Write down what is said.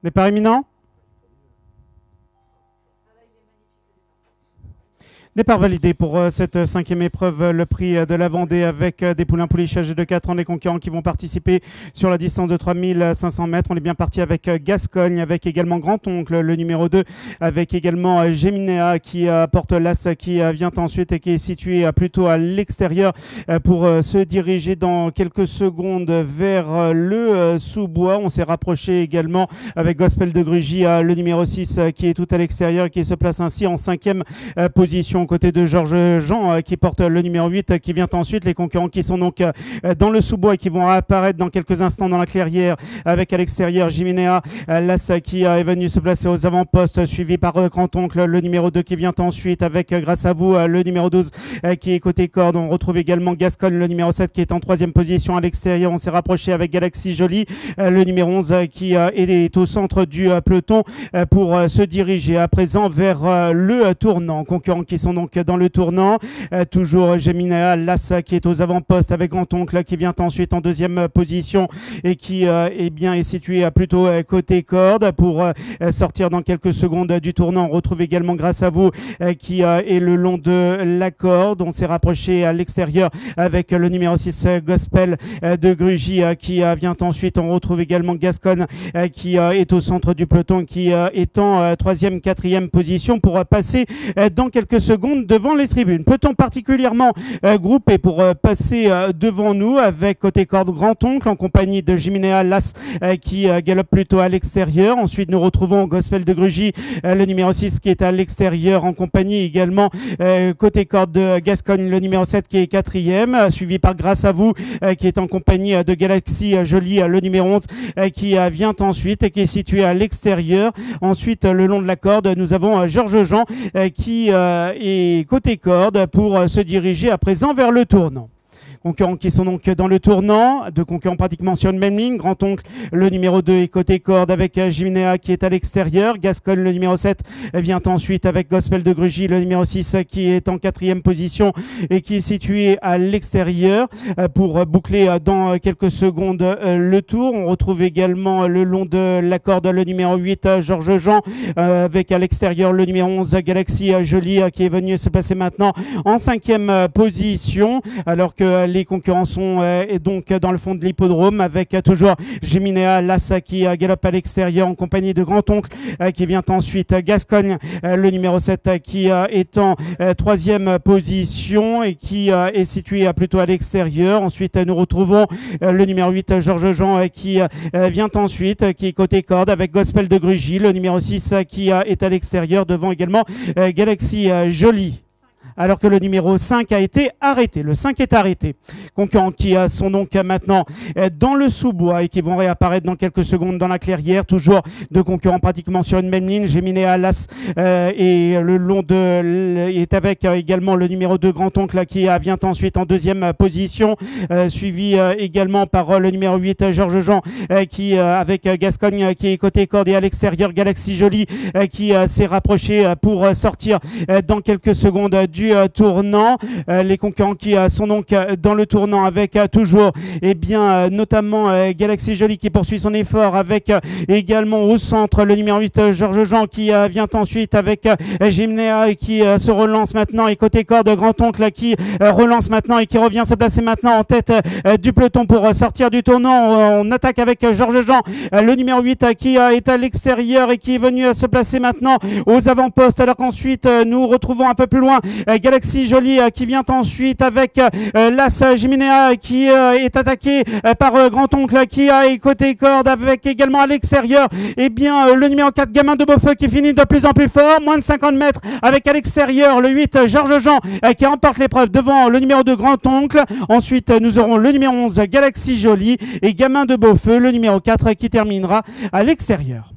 Départ imminent. Départ validé pour cette cinquième épreuve, le prix de la Vendée avec des poulains pouliches âgés de 4 ans, des concurrents qui vont participer sur la distance de 3500 mètres. On est bien parti avec Gascogne, avec également Grand-Oncle, le numéro 2, avec également Géminéa qui porte l'As qui vient ensuite et qui est situé plutôt à l'extérieur pour se diriger dans quelques secondes vers le sous-bois. On s'est rapproché également avec Gospel de Grugy, le numéro 6 qui est tout à l'extérieur et qui se place ainsi en cinquième position. Côté de Georges Jean qui porte le numéro 8 qui vient ensuite. Les concurrents qui sont donc dans le sous-bois et qui vont apparaître dans quelques instants dans la clairière avec à l'extérieur Jiménéa, l'As qui est venu se placer aux avant-postes, suivi par Grand-Oncle, le numéro 2 qui vient ensuite avec grâce à vous le numéro 12 qui est côté corde. On retrouve également Gascogne, le numéro 7 qui est en troisième position à l'extérieur. On s'est rapproché avec Galaxy Jolie, le numéro 11 qui est au centre du peloton pour se diriger à présent vers le tournant. Concurrents qui sont donc dans le tournant, toujours Géminéa, l'As qui est aux avant-postes avec Grand-Oncle qui vient ensuite en deuxième position et qui est situé plutôt côté corde pour sortir dans quelques secondes du tournant. On retrouve également grâce à vous qui est le long de la corde. On s'est rapproché à l'extérieur avec le numéro 6 Gospel de Grugy qui vient ensuite. On retrouve également Gascogne qui est au centre du peloton, qui est en troisième, quatrième position pour passer dans quelques secondes devant les tribunes. Peloton particulièrement groupé pour passer devant nous avec côté corde Grand-Oncle en compagnie de Jiménéa, l'As qui galope plutôt à l'extérieur. Ensuite nous retrouvons Gospel de Grugy, le numéro 6 qui est à l'extérieur en compagnie également côté corde de Gascogne, le numéro 7 qui est quatrième, suivi par Grâce à vous qui est en compagnie de Galaxy Jolie, le numéro 11 qui vient ensuite et qui est situé à l'extérieur. Ensuite le long de la corde nous avons Georges Jean qui est côté corde pour se diriger à présent vers le tournant. Concurrents qui sont donc dans le tournant, deux concurrents pratiquement sur une même ligne. Grand-Oncle, le numéro 2 est côté corde avec Jiménéa qui est à l'extérieur. Gascogne, le numéro 7, vient ensuite avec Gospel de Grugy, le numéro 6 qui est en quatrième position et qui est situé à l'extérieur pour boucler dans quelques secondes le tour. On retrouve également le long de la corde le numéro 8, Georges Jean, avec à l'extérieur le numéro 11, Galaxy Jolie qui est venu se placer maintenant en cinquième position, alors que les concurrents sont donc dans le fond de l'hippodrome avec toujours Géminéa, l'As qui galope à l'extérieur en compagnie de Grand-Oncle qui vient ensuite. Gascogne, le numéro 7 qui est en troisième position et qui est situé plutôt à l'extérieur. Ensuite nous retrouvons le numéro 8 Georges Jean qui vient ensuite, qui est côté corde avec Gospel de Grugy, le numéro 6 qui est à l'extérieur devant également Galaxy Jolie. Alors que le numéro 5 a été arrêté. Le 5 est arrêté. Concurrents qui sont donc maintenant dans le sous-bois et qui vont réapparaître dans quelques secondes dans la clairière. Toujours deux concurrents pratiquement sur une même ligne. Géminéa, l'As et le long de est avec également le numéro 2 Grand-Oncle qui vient ensuite en deuxième position, suivi également par le numéro 8 Georges Jean qui avec Gascogne qui est côté corde et à l'extérieur. Galaxy Jolie qui s'est rapproché pour sortir dans quelques secondes du tournant. Les concurrents qui sont donc dans le tournant avec toujours notamment Galaxy Jolie qui poursuit son effort avec également au centre le numéro 8 Georges Jean qui vient ensuite avec Jiménéa qui se relance maintenant et côté corde Grand-Oncle qui relance maintenant et qui revient se placer maintenant en tête du peloton pour sortir du tournant. On attaque avec Georges Jean, le numéro 8 qui est à l'extérieur et qui est venu se placer maintenant aux avant-postes, alors qu'ensuite nous retrouvons un peu plus loin Galaxy Jolie qui vient ensuite avec l'As Jiménéa qui est attaqué par Grand-Oncle qui est côté corde avec également à l'extérieur le numéro 4 Gamin de Beaufeu qui finit de plus en plus fort, moins de 50 mètres avec à l'extérieur le 8 Georges Jean qui remporte l'épreuve devant le numéro 2 Grand-Oncle. Ensuite nous aurons le numéro 11 Galaxy Jolie et Gamin de Beaufeu, le numéro 4 qui terminera à l'extérieur.